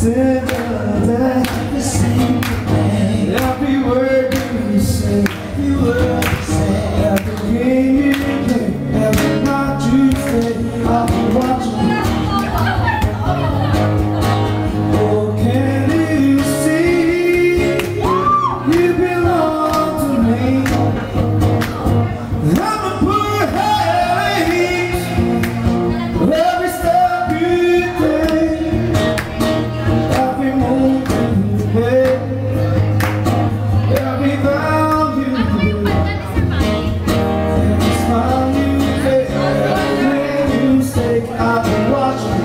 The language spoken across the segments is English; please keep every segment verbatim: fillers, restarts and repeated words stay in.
Every word you say, every word you say, every game you play, every night you stay, I'll be watching. Oh, can you see? You belong to me. I'm a poor hate. Every step you take, every move you make. Every vow you do, every smile you fake, every mistake I've been watching.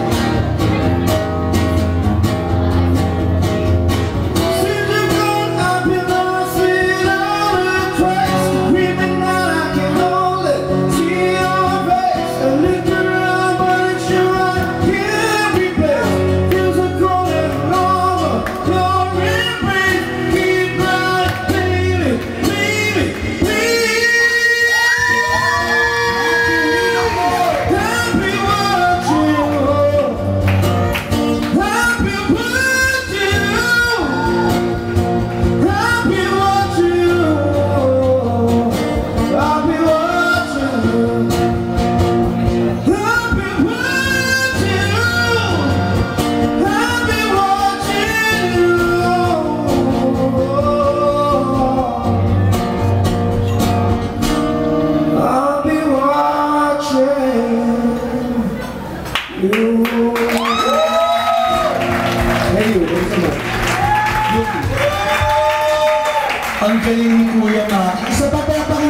Since you're gone, I've been lost without a trace. Screaming out, I can only see your face. I look around, but it's you I can't replace. Feels a cold and over your embrace. Keep right, baby, baby, please. Happy watching, happy watching, happy watching, I'll be watching, happy watching, happy watching you. I'll be watching you. Thank you, thank you. Ang galing ni Kuya nga. Isa pa pa